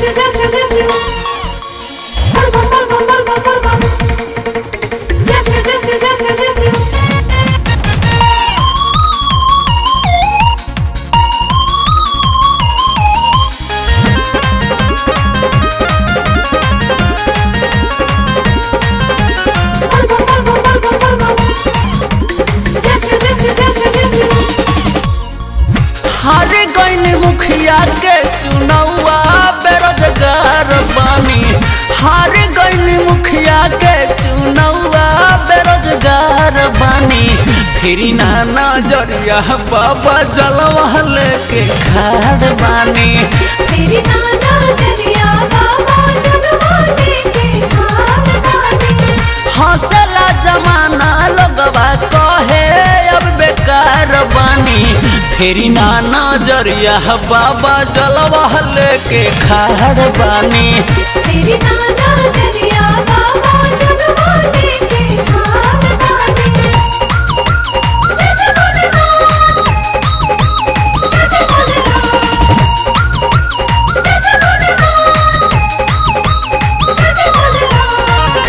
हार गईन मुखिया के चुनौआ बेरोजगार बानी। हार गईन मुखिया के चुनौआ बेरोजगार बानी। फिरी ना नजरिया बाबा जलवा लेके खाड़ बानी। फिरी ना नजरिया बाबा जलवा लेके खाड़ बानी। हौसला जमाना लोगवा कहे अब बेकार बानी। फेरी ना नजरिया बाबा जलवा लेके खाड़ बानी। फेरी ना नजरिया बाबा जलवा लेके खाड़ बानी। जय जय भोलेनाथ, जय जय भोलेनाथ, जय जय भोलेनाथ, जय जय भोलेनाथ।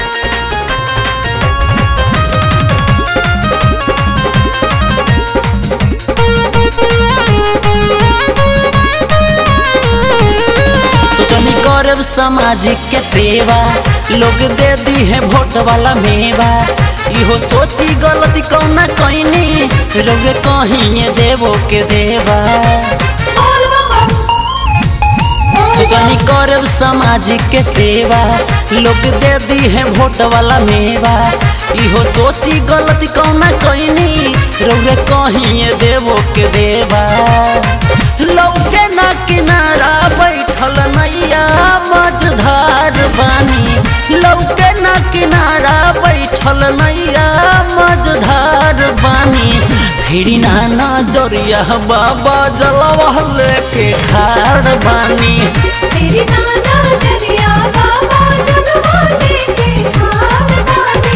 सोचनी करब सामाजिक के सेवा, लोग दे दी है वोट वाला मेवा। इहो सोची गलती कौना कईनी, रोगे कहीं देवो के देवा। सोचनी करब सामाजिक के सेवा, लोग दे दी है वोट वाला मेवा। इहो सोची गलती कौना कईनी, रोगे कहीं देवो के देवा। लौके ना किनारा बैठल नैया मझधार बानी। लौके ना किनारा बैठल नैया मझधार बानी। फिरी ना नजरिया बाबा जलवा लेके खाड़ बानी। फिरी ना नजरिया बाबा जलवा लेके खाड़ बानी।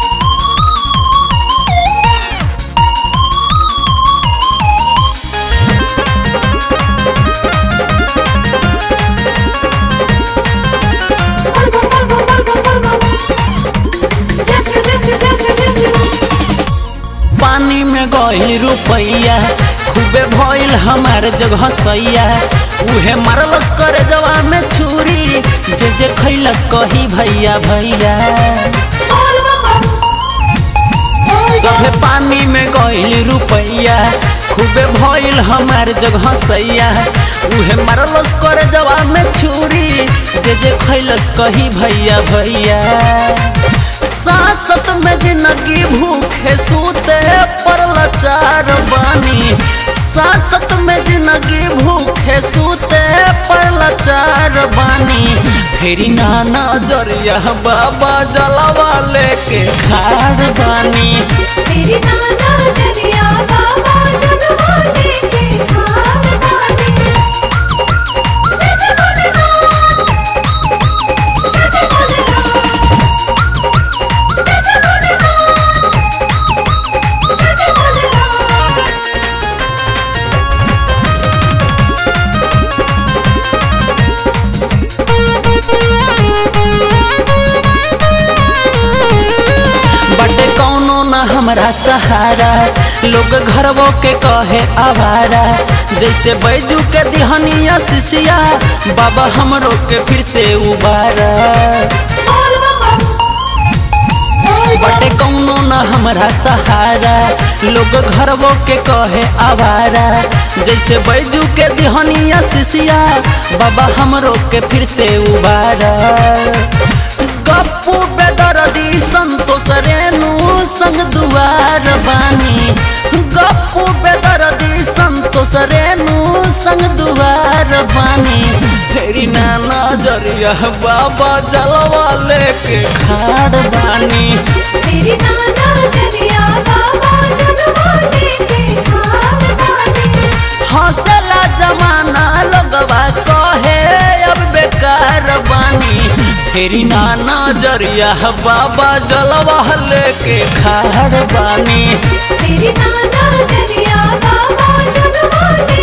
पानी में गइल रुपैया, खूबे भइल हमार जगह सैया। उहे मारलस करे जवा में छुरी, जे जे खैलस कही भैया भैया। सभे पानी में गइल रुपैया, खूबे भइल हमार जगह सैया। उहे मारलस करे जवा में छुरी, जे जे खैलस कही भैया भैया। सांसत में जिंदगी भूखे सूते पर लाचार बानी। सांसत में जिंदगी भूखे सूते पर लाचार बानी। फेरी ना नजरिया बाबा जलवा लेके खाड़ बानी। फेरी ना नजरिया बाबा जलवा लेके खाड़ बानी। जय जय भोलेनाथ, जय जय भोलेनाथ, जय जय भोलेनाथ, जय जय भोलेनाथ। बटे कौनो ना हमरा सहारा, लोग घरवो के कहे आवारा। जैसे बैजू के दिहनिया शिशिया, बाबा हमरो के फिर से उबारा। बटे कौनो ना हमरा सहारा, लोग घरवो के कहे आवारा। जैसे बैजू के दिहनिया शिशिया, बाबा हमरो के फिर से उबारा। गप्पू बेदर्दी संतोष रेणु संग दुआर बानी। गप्पू बेदर्दी संतोष रेणु संग दुआर बानी। फेरी ना नजरिया बाबा जलवा लेके खाड़ बानी। फेरी ना नजरिया बाबा जलवा लेके खाड़ बानी। हौसला जमाना लोगवा कहे अब बेकार बानी। फेरी ना नजरिया बाबा जलवा लेके खाड़ बानी। फेरी ना नजरिया बाबा जलवा लेके